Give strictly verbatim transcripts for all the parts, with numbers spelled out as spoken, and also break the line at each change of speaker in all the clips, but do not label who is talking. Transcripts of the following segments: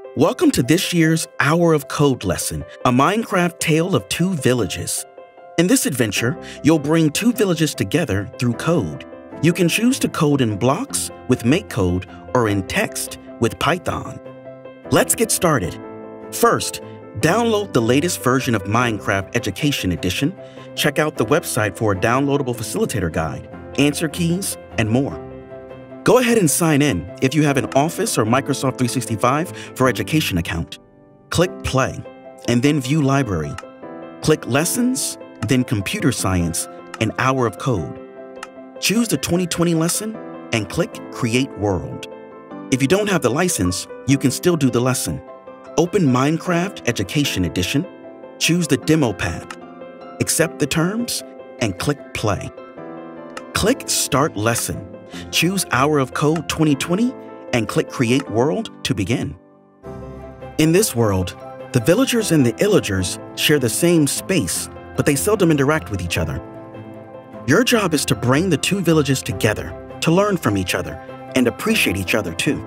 Welcome to this year's Hour of Code lesson, a Minecraft tale of two villages. In this adventure, you'll bring two villages together through code. You can choose to code in blocks with MakeCode or in text with Python. Let's get started. First, download the latest version of Minecraft Education Edition. Check out the website for a downloadable facilitator guide, answer keys, and more. Go ahead and sign in if you have an Office or Microsoft three sixty-five for Education account. Click Play, and then View Library. Click Lessons, then Computer Science, and Hour of Code. Choose the twenty twenty lesson and click Create World. If you don't have the license, you can still do the lesson. Open Minecraft Education Edition, choose the demo path, accept the terms, and click Play. Click Start Lesson. Choose Hour of Code twenty twenty and click Create World to begin. In this world, the villagers and the illagers share the same space, but they seldom interact with each other. Your job is to bring the two villages together, to learn from each other, and appreciate each other too.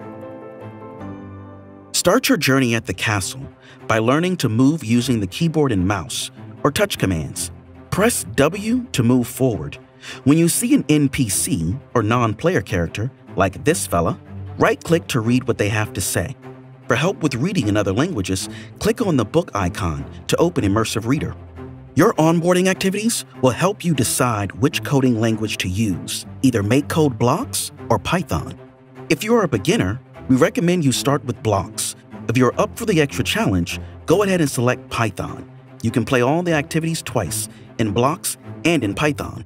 Start your journey at the castle by learning to move using the keyboard and mouse, or touch commands. Press W to move forward. When you see an N P C or non-player character, like this fella, right-click to read what they have to say. For help with reading in other languages, click on the book icon to open Immersive Reader. Your onboarding activities will help you decide which coding language to use, either MakeCode blocks or Python. If you are a beginner, we recommend you start with blocks. If you're up for the extra challenge, go ahead and select Python. You can play all the activities twice, in blocks and in Python.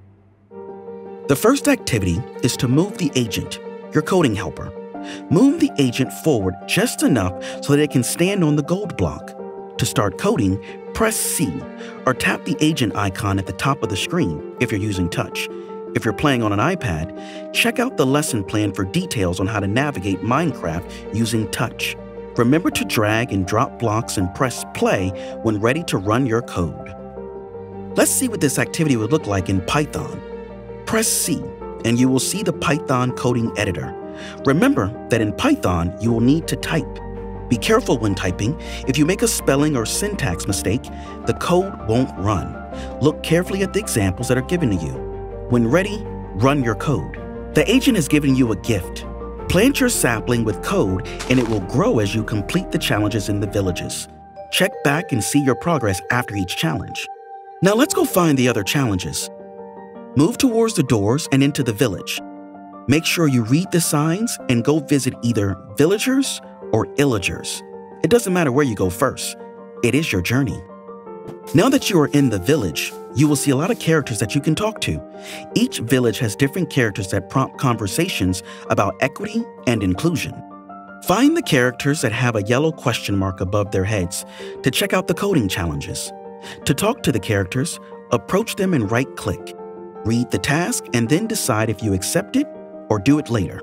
The first activity is to move the agent, your coding helper. Move the agent forward just enough so that it can stand on the gold block. To start coding, press C or tap the agent icon at the top of the screen if you're using touch. If you're playing on an iPad, check out the lesson plan for details on how to navigate Minecraft using touch. Remember to drag and drop blocks and press play when ready to run your code. Let's see what this activity would look like in Python. Press C, and you will see the Python coding editor. Remember that in Python, you will need to type. Be careful when typing. If you make a spelling or syntax mistake, the code won't run. Look carefully at the examples that are given to you. When ready, run your code. The agent has given you a gift. Plant your sapling with code, and it will grow as you complete the challenges in the villages. Check back and see your progress after each challenge. Now let's go find the other challenges. Move towards the doors and into the village. Make sure you read the signs and go visit either villagers or illagers. It doesn't matter where you go first. It is your journey. Now that you are in the village, you will see a lot of characters that you can talk to. Each village has different characters that prompt conversations about equity and inclusion. Find the characters that have a yellow question mark above their heads to check out the coding challenges. To talk to the characters, approach them and right-click. Read the task and then decide if you accept it or do it later.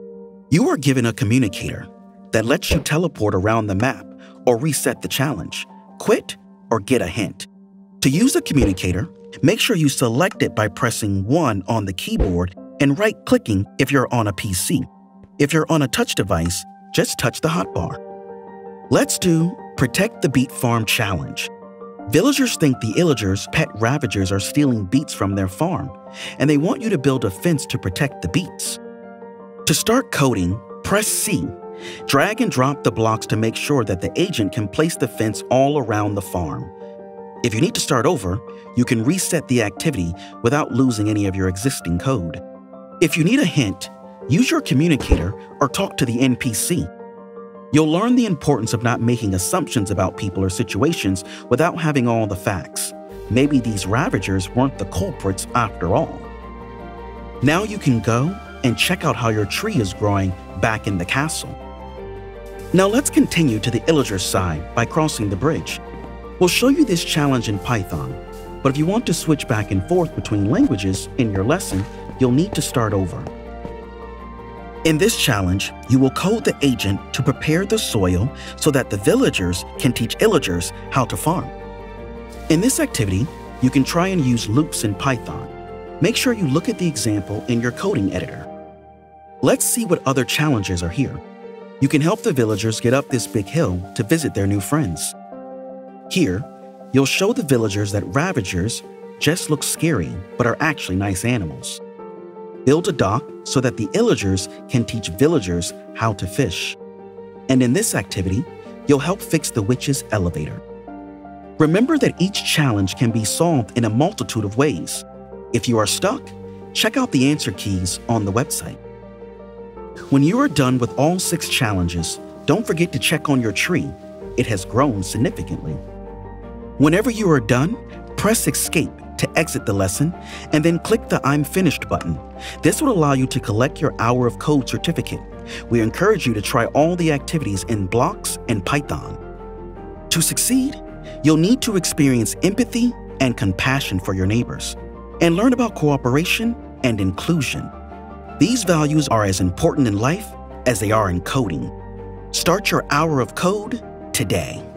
You are given a communicator that lets you teleport around the map or reset the challenge, quit, or get a hint. To use a communicator, make sure you select it by pressing one on the keyboard and right-clicking if you're on a P C. If you're on a touch device, just touch the hotbar. Let's do Protect the Beet Farm Challenge. Villagers think the illagers' pet ravagers are stealing beets from their farm, and they want you to build a fence to protect the beets. To start coding, press C. Drag and drop the blocks to make sure that the agent can place the fence all around the farm. If you need to start over, you can reset the activity without losing any of your existing code. If you need a hint, use your communicator or talk to the N P C. You'll learn the importance of not making assumptions about people or situations without having all the facts. Maybe these ravagers weren't the culprits after all. Now you can go and check out how your tree is growing back in the castle. Now let's continue to the illager side by crossing the bridge. We'll show you this challenge in Python, but if you want to switch back and forth between languages in your lesson, you'll need to start over. In this challenge, you will code the agent to prepare the soil so that the villagers can teach illagers how to farm. In this activity, you can try and use loops in Python. Make sure you look at the example in your coding editor. Let's see what other challenges are here. You can help the villagers get up this big hill to visit their new friends. Here, you'll show the villagers that Ravagers just look scary but are actually nice animals. Build a dock so that the Illagers can teach villagers how to fish. And in this activity, you'll help fix the witch's elevator. Remember that each challenge can be solved in a multitude of ways. If you are stuck, check out the answer keys on the website. When you are done with all six challenges, don't forget to check on your tree. It has grown significantly. Whenever you are done, press Escape to exit the lesson, and then click the I'm Finished button. This will allow you to collect your Hour of Code certificate. We encourage you to try all the activities in Blocks and Python. To succeed, you'll need to experience empathy and compassion for your neighbors, and learn about cooperation and inclusion. These values are as important in life as they are in coding. Start your Hour of Code today.